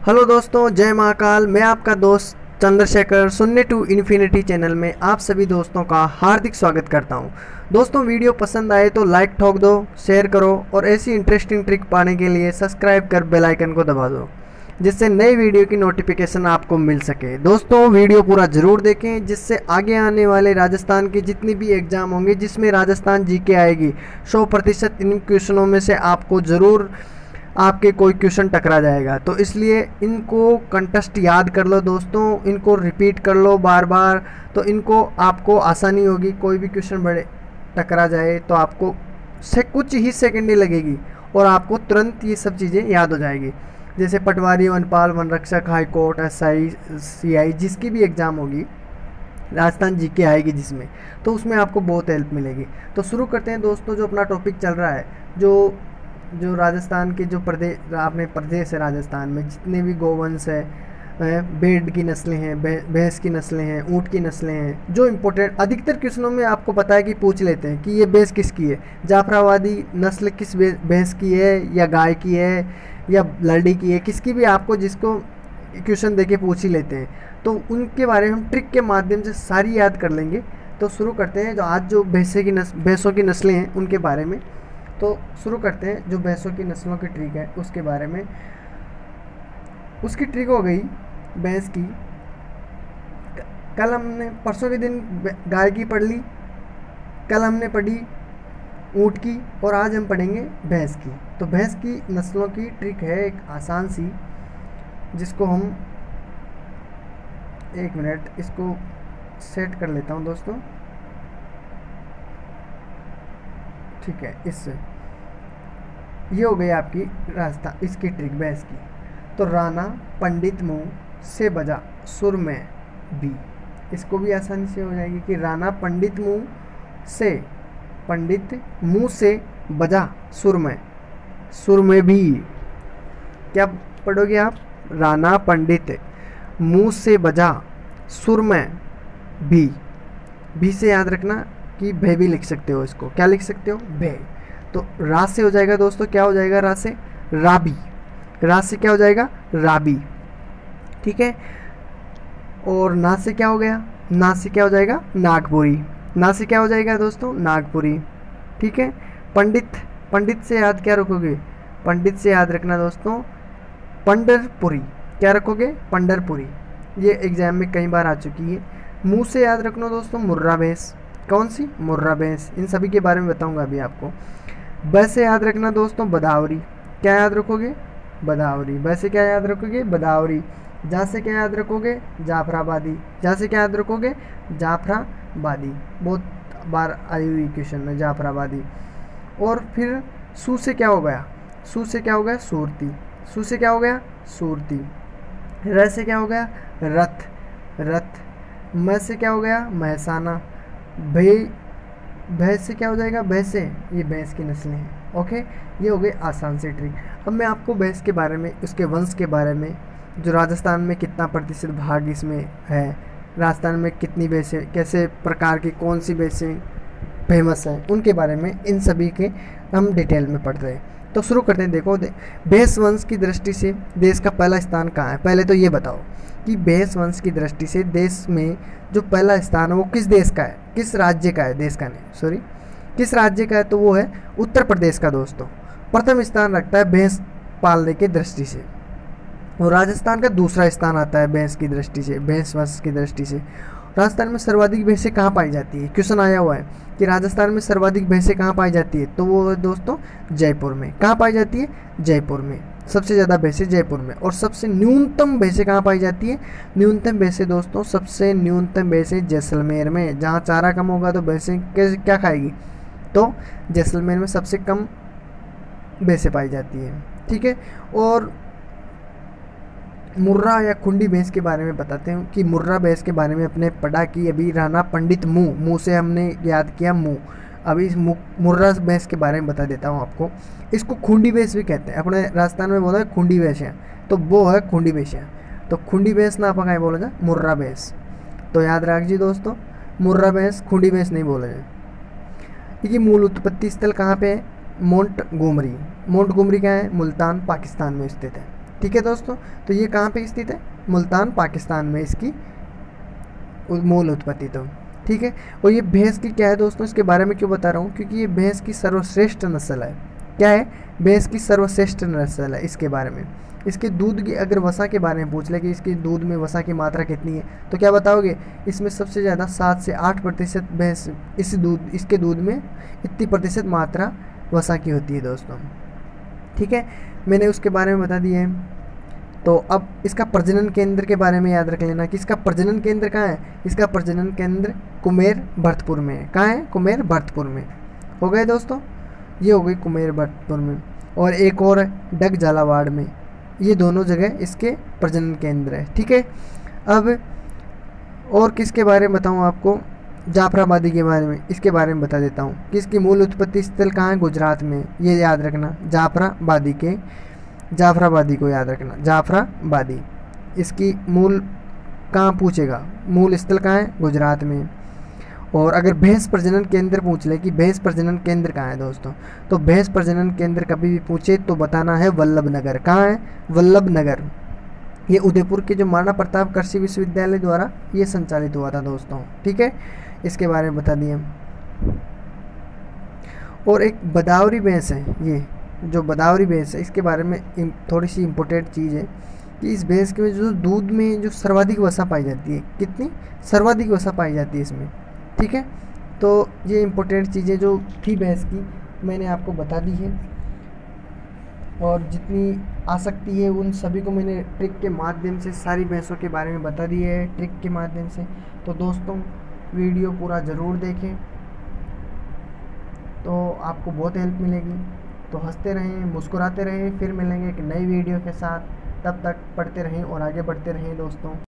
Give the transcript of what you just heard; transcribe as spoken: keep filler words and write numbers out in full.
Hello दोस्तों, जय महाकाल। मैं आपका दोस्त चंद्रशेखर शून्य टू इन्फिनिटी चैनल में आप सभी दोस्तों का हार्दिक स्वागत करता हूं। दोस्तों, वीडियो पसंद आए तो लाइक ठोक दो, शेयर करो और ऐसी इंटरेस्टिंग ट्रिक पाने के लिए सब्सक्राइब कर बेल आइकन को दबा दो, जिससे नई वीडियो की नोटिफिकेशन आपको मिल सके। दोस्तों, वीडियो पूरा ज़रूर देखें, जिससे आगे आने वाले राजस्थान के जितनी भी एग्ज़ाम होंगे जिसमें राजस्थान जीके आएगी, सौ प्रतिशत इन क्वेश्चनों में से आपको ज़रूर आपके कोई क्वेश्चन टकरा जाएगा। तो इसलिए इनको कंटेस्ट याद कर लो दोस्तों, इनको रिपीट कर लो बार बार, तो इनको आपको आसानी होगी। कोई भी क्वेश्चन बड़े टकरा जाए तो आपको से कुछ ही सेकंड ही लगेगी और आपको तुरंत ये सब चीज़ें याद हो जाएगी। जैसे पटवारी, वनपाल, वन रक्षक, high court, S I, C I, जिसकी भी एग्ज़ाम होगी, राजस्थान जीके आएगी जिसमें, तो उसमें आपको बहुत हेल्प मिलेगी। तो शुरू करते हैं दोस्तों। जो अपना टॉपिक चल रहा है, जो जो राजस्थान के जो प्रदेश आपने प्रदेश है, राजस्थान में जितने भी गोवंश है, भेड़ की नस्लें हैं, भैंस की नस्लें हैं, ऊँट की नस्लें हैं, जो इम्पोर्टेंट अधिकतर क्वेश्चनों में आपको पता है कि पूछ लेते हैं कि ये भैंस किसकी है, जाफराबादी नस्ल किस भैंस की है, या गाय की है, या लड़ी की है, किसकी भी आपको जिसको क्वेश्चन देके पूछ ही लेते हैं। तो उनके बारे में हम ट्रिक के माध्यम से सारी याद कर लेंगे। तो शुरू करते हैं। जो आज जो भैंसे की नस्ल भैंसों की नस्लें हैं उनके बारे में, तो शुरू करते हैं। जो भैंसों की नस्लों की ट्रिक है उसके बारे में। उसकी ट्रिक हो गई भैंस की। कल हमने परसों के दिन गाय की पढ़ ली, कल हमने पढ़ी ऊँट की, और आज हम पढ़ेंगे भैंस की। तो भैंस की नस्लों की ट्रिक है एक आसान सी, जिसको हम एक मिनट इसको सेट कर लेता हूँ दोस्तों। ठीक है, इससे ये हो गई आपकी रास्ता इसकी ट्रिक भैंस की। तो राणा पंडित मुँह से बजा सुर में भी, इसको भी आसानी से हो जाएगी कि राणा पंडित मुँह से, पंडित मुँह से बजा सुर में, सुर में भी। क्या पढ़ोगे आप? राणा पंडित मुँह से बजा सुर में भी। भी से याद रखना कि भे भी लिख सकते हो इसको। क्या लिख सकते हो? भे। तो रा से हो जाएगा दोस्तों, क्या हो जाएगा? रा से राबी। रा से क्या हो जाएगा? राबी। ठीक है। और ना से क्या हो गया? ना से क्या हो जाएगा? नागपुरी। ना से क्या हो जाएगा दोस्तों? नागपुरी। ठीक है। पंडित, पंडित से याद क्या रखोगे? पंडित से याद रखना दोस्तों पंडरपुरी। क्या रखोगे? पंडरपुरी। ये एग्जाम में कई बार आ चुकी है। मुँह से याद रखना दोस्तों मुर्रा भैंस। कौन सी? मुर्रा भैंस। इन सभी के बारे में बताऊंगा अभी आपको। ब से याद रखना दोस्तों बदावरी। क्या याद रखोगे? बदावरी। ब से क्या याद रखोगे? बदावरी। जा से क्या याद रखोगे? जाफराबादी। जा से क्या याद रखोगे? जाफराबादी। बहुत बार आई हुई क्वेश्चन में जाफराबादी। और फिर सू से क्या हो गया? सू से क्या हो गया? सूरती। सू से क्या हो गया? सूरती। र से क्या हो गया? रथ, रथ। म से क्या हो गया? महसाना। भे भैंस से क्या हो जाएगा? भैंसे। ये भैंस की नस्लें हैं। ओके, ये हो गई आसान सी ट्रिक। अब मैं आपको भैंस के बारे में, उसके वंश के बारे में, जो राजस्थान में कितना प्रतिशत भाग इसमें है, राजस्थान में कितनी भैंसें, कैसे प्रकार की कौन सी भैंसें फेमस हैं, उनके बारे में, इन सभी के हम डिटेल में पढ़ रहे हैं। तो शुरू करते हैं। देखो, भैंस वंश की दृष्टि से देश का पहला स्थान कहाँ है? पहले तो ये बताओ कि भैंस वंश की दृष्टि से देश में जो पहला स्थान है वो किस देश का है, किस राज्य का है? देश का नहीं, सॉरी, किस राज्य का है? तो वो है उत्तर प्रदेश का दोस्तों। प्रथम स्थान रखता है भैंस पालने की दृष्टि से, और राजस्थान का दूसरा स्थान आता है भैंस की दृष्टि से, भैंस वंश की दृष्टि से। राजस्थान में सर्वाधिक भैंसें कहाँ पाई जाती है? क्वेश्चन आया हुआ है कि राजस्थान में सर्वाधिक भैंसें कहाँ पाई जाती है? तो वो है दोस्तों जयपुर में। कहाँ पाई जाती है? जयपुर में। सबसे ज़्यादा भैंसें जयपुर में। और सबसे न्यूनतम भैंसें कहाँ पाई जाती है? न्यूनतम भैंसें दोस्तों, सबसे न्यूनतम भैंसें जैसलमेर में। जहाँ चारा कम होगा तो भैंसें क्या खाएगी? तो जैसलमेर में सबसे कम भैंसें पाई जाती है। ठीक है। और मुर्रा या खुंडी भैंस के बारे में बताते हैं कि मुर्रा भैंस के बारे में अपने पढ़ा कि अभी राणा पंडित मुँह, मुँह से हमने याद किया मुँह। अभी इस मुर्रा भैंस के बारे में बता देता हूँ आपको। इसको खुंडी भैंस भी कहते हैं। अपने राजस्थान में बोला है खुंडी भैंस है, तो वो है खुंडी भैंस है। तो खुंडी भैंस ना अपन बोला जाए मुर्रा भैंस। तो याद रखिए दोस्तों, मुर्रा भैंस, खुंडी भैंस नहीं बोला जाए। ये मूल उत्पत्ति स्थल कहाँ पे है? मोंट गोमरी। मोंट गोमरी क्या है? मुल्तान, पाकिस्तान में स्थित है। ठीक है दोस्तों, तो ये कहाँ पे स्थित है, मुल्तान पाकिस्तान में इसकी मूल उत्पत्ति। तो ठीक है, और ये भैंस की क्या है दोस्तों, इसके बारे में क्यों बता रहा हूँ, क्योंकि ये भैंस की सर्वश्रेष्ठ नस्ल है। क्या है, भैंस की सर्वश्रेष्ठ नस्ल है। इसके बारे में, इसके दूध की अगर वसा के बारे में पूछ ले कि इसके दूध में वसा की मात्रा कितनी है, तो क्या बताओगे, इसमें सबसे ज़्यादा सात से आठ प्रतिशत भैंस इस दूध इसके दूध में इतनी प्रतिशत मात्रा वसा की होती है दोस्तों। ठीक है, मैंने उसके बारे में बता दिया है। तो अब इसका प्रजनन केंद्र के बारे में याद रख लेना कि इसका प्रजनन केंद्र कहाँ है, इसका प्रजनन केंद्र कुमेर भरतपुर में है। कहाँ है, कुमेर भरतपुर में। हो गए दोस्तों, ये हो गई कुमेर भरतपुर में, और एक और है डग झालावाड़ में। ये दोनों जगह इसके प्रजनन केंद्र है। ठीक है, अब और किसके बारे में बताऊँ आपको, जाफराबादी के बारे में, इसके बारे में बता देता हूँ कि इसकी मूल उत्पत्ति स्थल कहाँ है, गुजरात में। ये याद रखना, जाफराबादी के जाफराबादी को याद रखना, जाफराबादी। इसकी मूल कहाँ पूछेगा, मूल स्थल कहाँ है, गुजरात में। और अगर भैंस प्रजनन केंद्र पूछ ले कि भैंस प्रजनन केंद्र कहाँ है दोस्तों, तो भैंस प्रजनन केंद्र कभी भी पूछे तो बताना है वल्लभ नगर। कहाँ है, वल्लभ नगर। ये उदयपुर के जो महाराणा प्रताप कृषि विश्वविद्यालय द्वारा ये संचालित हुआ था दोस्तों। ठीक है, इसके बारे में बता दिए। और एक बदावरी भैंस है, ये जो बदावरी भैंस है, इसके बारे में थोड़ी सी इम्पोर्टेंट चीज़ है कि इस भैंस के में जो दूध में जो सर्वाधिक वसा पाई जाती है, कितनी सर्वाधिक वसा पाई जाती है इसमें। ठीक है, तो ये इम्पोर्टेंट चीज़ें जो थी भैंस की मैंने आपको बता दी है, और जितनी आ सकती है उन सभी को मैंने ट्रिक के माध्यम से सारी भैंसों के बारे में बता दी है, ट्रिक के माध्यम से। तो दोस्तों वीडियो पूरा ज़रूर देखें, तो आपको बहुत हेल्प मिलेगी। तो हंसते रहें, मुस्कुराते रहें, फिर मिलेंगे एक नई वीडियो के साथ। तब तक पढ़ते रहें और आगे बढ़ते रहें दोस्तों।